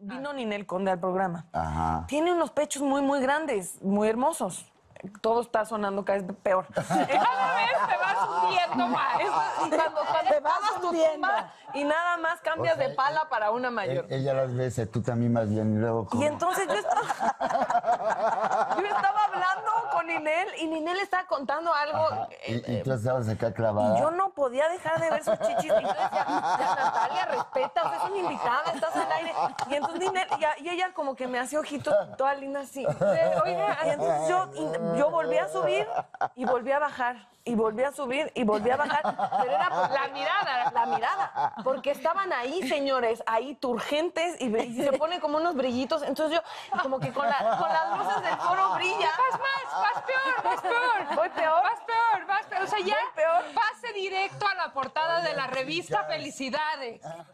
vino Ninel Conde al programa. Ajá. Tiene unos pechos muy, muy grandes, muy hermosos. Todo está sonando cada vez peor. Cada vez te vas hundiendo más. Cuando Te vas tomas tu hundiendo. tumba y nada más cambias de pala para una mayor. Ella las veces, tú también más bien. Y luego, ¿cómo? Y entonces yo estaba hablando con Ninel y Ninel estaba contando algo. Ajá. Y tú estabas acá clavada. Y yo no podía dejar de ver sus chichis. Y yo decía, ya, Natalia, respeta, o sea, es una invitada, estás al aire. Y entonces Ninel, y ella como que me hacía ojitos toda linda así. Oiga, y entonces yo volví a subir y volví a bajar. Y volví a subir y volví a bajar. Pero era por la mirada. Porque estaban ahí, señores, ahí turgentes y se ponen como unos brillitos. Entonces yo, como que con las luces del foro brilla. Vas peor. ¿Voy peor? Vas peor. O sea, ya pase directo a la portada de la revista Felicidades.